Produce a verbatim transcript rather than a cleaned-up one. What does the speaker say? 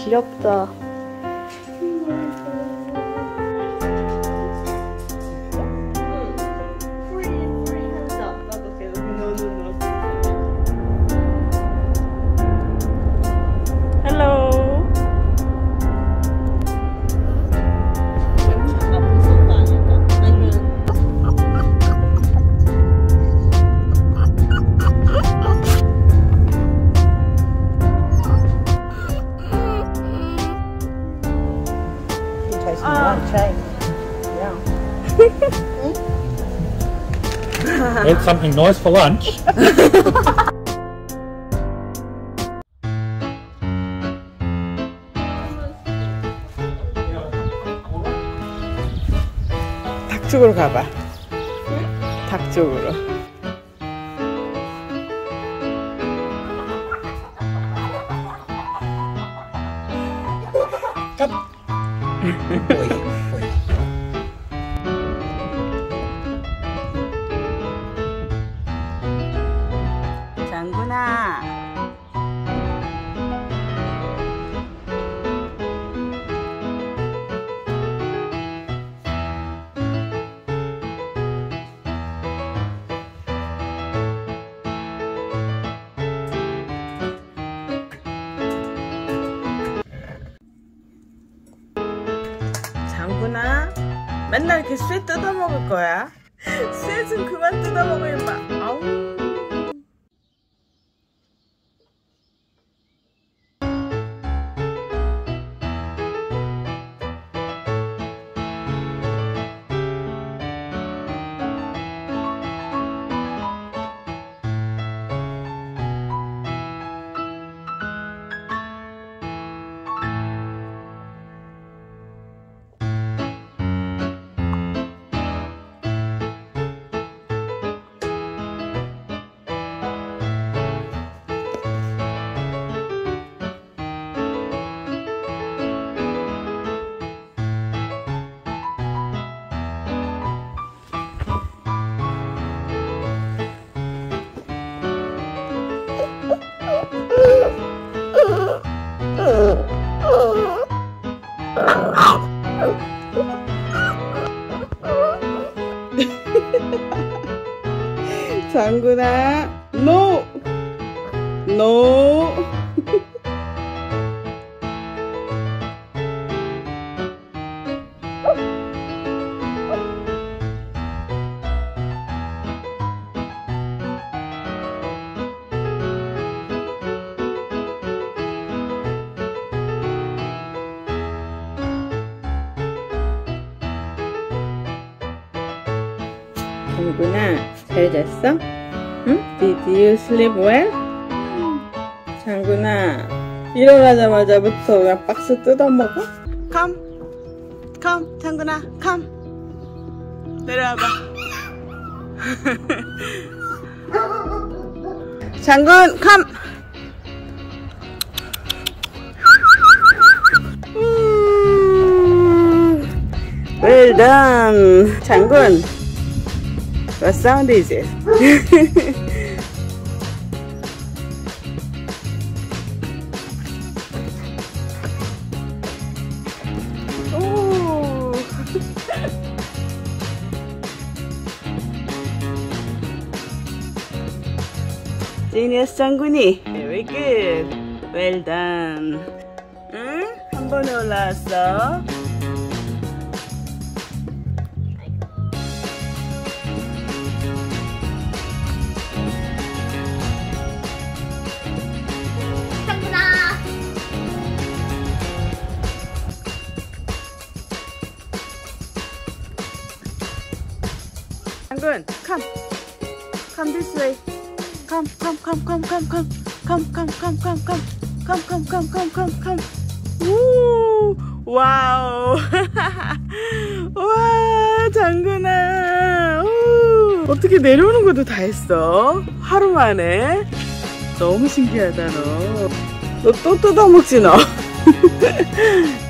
귀엽다. Want something nice for lunch? 닭 쪽으로 가봐. 닭 쪽으로. 장군아. 장군아, 맨날 이렇게 쇠 뜯어먹을 거야? 쇠 좀 그만 뜯어먹어 임마. 아우. 장군아, 노! 노! 장군아, 잘 잤어? 응? Did you sleep well? 장군아, 일어나자마자부터 그냥 박스 뜯어먹어? 컴! 컴! 장군아, 컴! 내려와봐. 장군, 컴! Well done! 장군! What sound is it? Oh. Genius 장군이. Very good. Well done. 응? 한 번에 올라왔어. 장군, come, come this way. Come, come, come, come, come, come, come, come, come, come, come, come, come, come, come, come, come. 우, 와우. 와, 장군아. 우, 어떻게 내려오는 것도 다 했어? 하루 만에. 너무 신기하다 너. 너 또 뜯어먹지 너.